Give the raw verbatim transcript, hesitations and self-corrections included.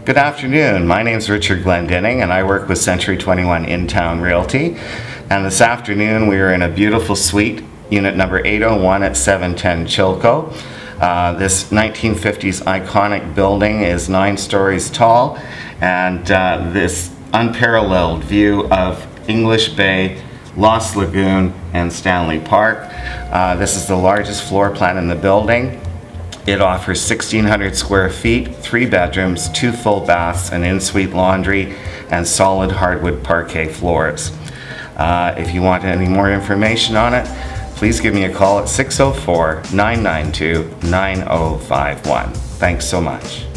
Good afternoon. My name is Richard Glendinning and I work with Century twenty-one In-Town Realty. And this afternoon we are in a beautiful suite, unit number eight oh one at seven ten Chilco. Uh, this nineteen fifties iconic building is nine stories tall, and uh, this unparalleled view of English Bay, Lost Lagoon, and Stanley Park. Uh, this is the largest floor plan in the building. It offers sixteen hundred square feet, three bedrooms, two full baths, an in-suite laundry, and solid hardwood parquet floors. Uh, if you want any more information on it, please give me a call at six oh four, nine nine two, nine oh five one. Thanks so much.